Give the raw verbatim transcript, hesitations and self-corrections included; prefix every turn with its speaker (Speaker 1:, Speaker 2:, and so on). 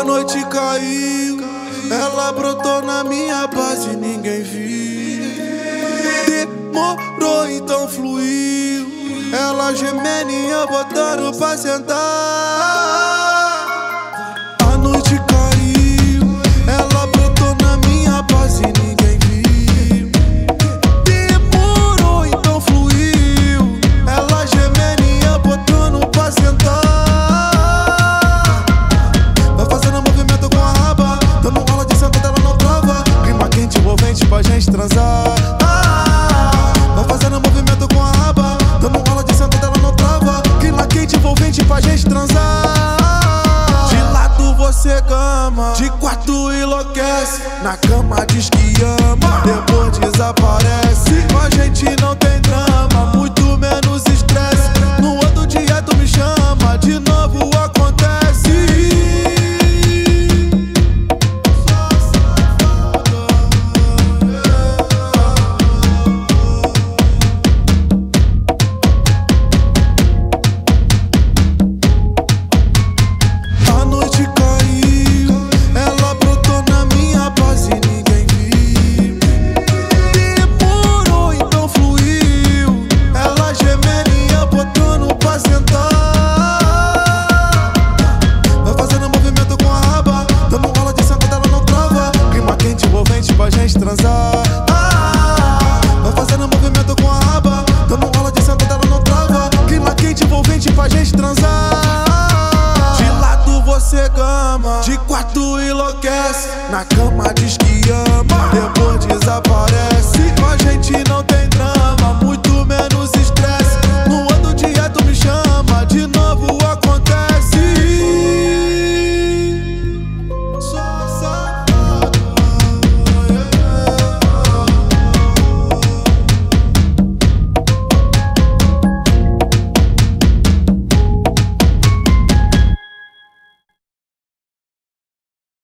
Speaker 1: A noite caiu, ela brotou na minha base e ninguém viu. Demorou, então fluiu. Ela gemendo e eu botando pra sentar. A noite caiu, ela brotou na minha base e ninguém viu. Demorou, então fluiu. Ela gemendo e eu botando pra sentar. Vai fazendo movimento com a raba, dando aula de sentada, ela não trava. Clima quente envolvente pra gente transar. Vai fazendo movimento com a raba, dando aula de sentada, ela não trava. Clima quente envolvente pra gente transar. De lado você gama, de quarto enlouquece. Na cama diz que ama, depois desaparece. Com a gente não tem drama, muito menos estresse. No outro dia tu me chama, de novo acontece. Pra gente transar. Vai fazendo movimento com a raba, dando aula de sentada, ela não trava. Clima quente envolvente pra gente transar. De lado você gama, de quarto enlouquece. Na cama diz que ama, depois desaparece.